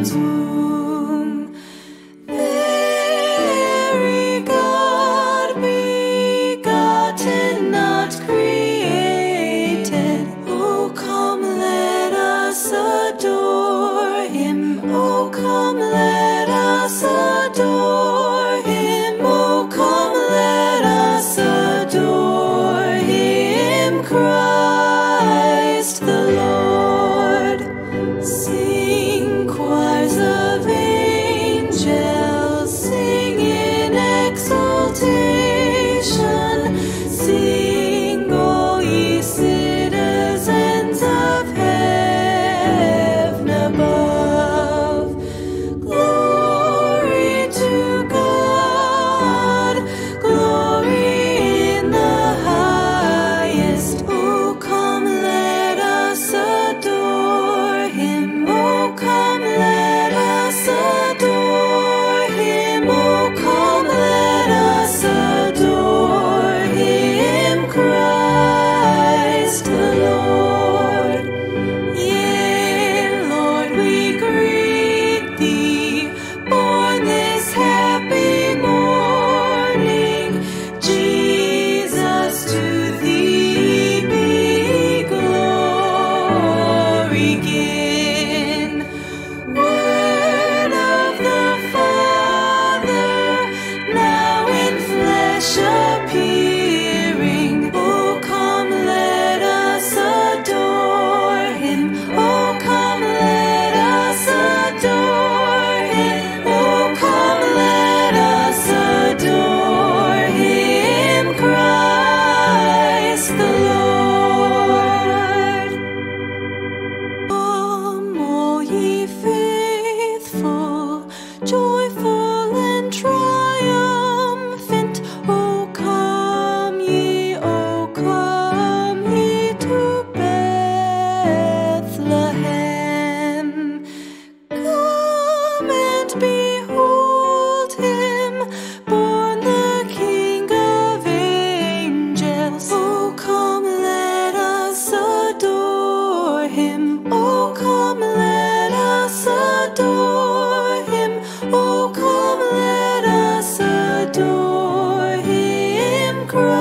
woman's womb. Very God begotten, not created. Oh, come, let us adore him. Oh, come, let us adore him. Oh, come, let us adore him, Christ the Lord. Sing, choirs of angels, sing in exaltation. Sing, all ye citizens of heaven above. Glory to God, glory in the highest. Oh, come, let us adore him. Oh, come, let us adore him. Oh, come, let us adore him, Christ the Lord. Yea, Lord, we greet thee, born this happy morning. Jesus, to thee be glory given. Word of the Father, now in flesh appearing. Oh, come, let us adore him. Oh, come, let us adore him. Oh, come, let us adore him, Christ the Lord. Come, all ye faithful, joyful and triumphant. Oh, come ye to Bethlehem. Come and behold him, born the King of angels. Oh, come, let us adore him. Oh, come, let us adore him. Oh, come, let us adore him, Christ.